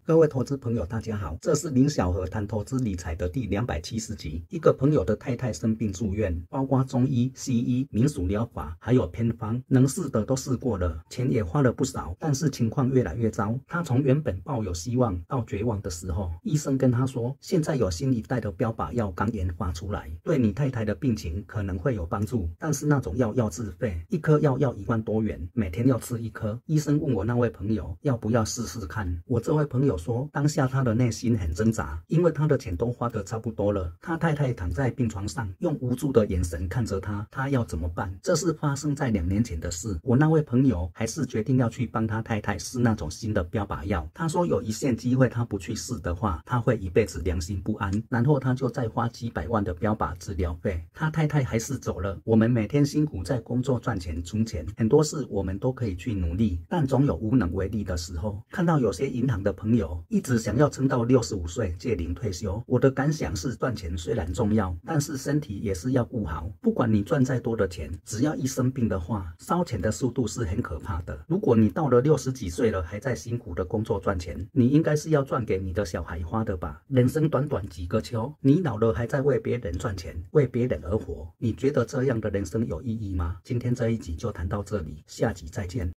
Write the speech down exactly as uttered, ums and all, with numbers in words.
各位投资朋友，大家好，这是林小河谈投资理财的第两百七十集。一个朋友的太太生病住院，包括中医、西医、民俗疗法，还有偏方，能试的都试过了，钱也花了不少，但是情况越来越糟。他从原本抱有希望到绝望的时候，医生跟他说，现在有新一代的标靶药刚研发出来，对你太太的病情可能会有帮助，但是那种药要自费，一颗药要一万多元，每天要吃一颗。医生问我那位朋友要不要试试看，我这位朋友说，当下他的内心很挣扎，因为他的钱都花得差不多了。他太太躺在病床上，用无助的眼神看着他，他要怎么办？这是发生在两年前的事。我那位朋友还是决定要去帮他太太试那种新的标靶药。他说有一线机会，他不去试的话，他会一辈子良心不安。然后他就再花几百万的标靶治疗费。他太太还是走了。我们每天辛苦在工作赚钱存钱，很多事我们都可以去努力，但总有无能为力的时候。看到有些银行的朋友一直想要撑到六十五岁届龄退休，我的感想是，赚钱虽然重要，但是身体也是要顾好。不管你赚再多的钱，只要一生病的话，烧钱的速度是很可怕的。如果你到了六十几岁了，还在辛苦的工作赚钱，你应该是要赚给你的小孩花的吧？人生短短几个秋，你老了还在为别人赚钱，为别人而活，你觉得这样的人生有意义吗？今天这一集就谈到这里，下集再见。